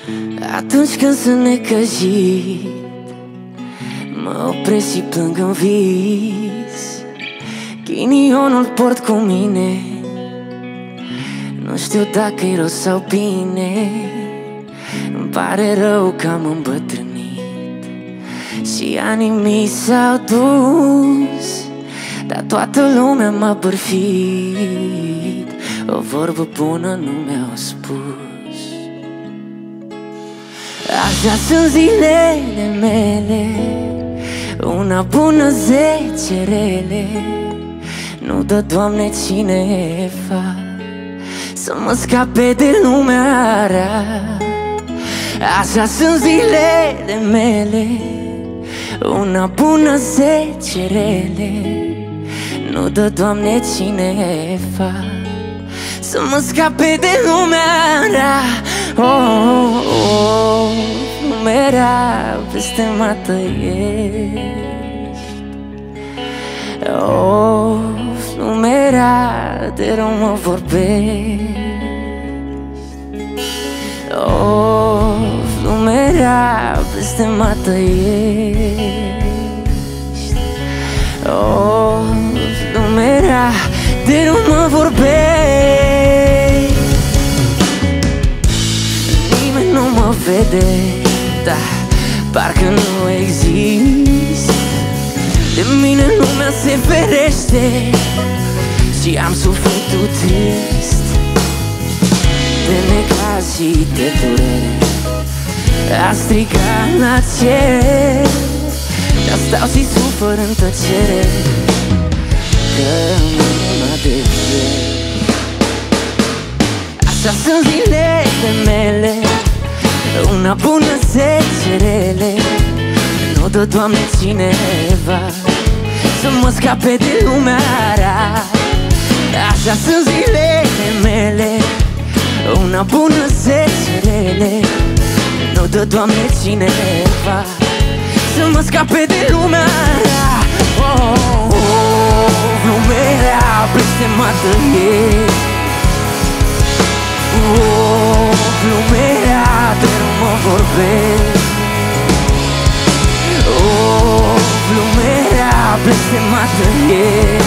Atunci când sunt necăjit, mă opresc și plâng în vis. Ghinionul port cu mine, nu știu dacă-i rost sau bine. Îmi pare rău că am îmbătrânit și anii mi s-au dus, dar toată lumea m-a bârfit, o vorbă bună nu mi-au spus. Așa sunt zilele mele, una bună, 10 rele. Nu dă, Doamne, cineva să mă scape de lumea rea. Așa sunt zilele mele, una bună, 10 rele. Nu dă, Doamne, cineva să mă scape de lumea rea. Oh, oh, lumea rea, blestemată-ești. Oh, lumea rea, de rău mă vorbești. Oh, lumea rea, blestemată-ești. Oh, lumea rea, de rău mă vorbești. Nimeni nu mă vede, da, parcă nu exist. De mine lumea se ferește și am sufletul trist, de necaz și de durere. A strigat la cer, dar stau și sufăr în tăcere, că mă adevăr. Așa sunt zilele mele, una bună, 10 rele. Nu dă, Doamne, cineva să mă scape de lumea rea. Așa sunt zilele mele, una bună, 10 rele. Nu dă, Doamne, cineva să mă scape de lumea rea. Oh, oh, lumea rea, blestemată-ești. Oh, lumea rea, de rău mă vorbești. Oh, lumea rea, blestemată-ești.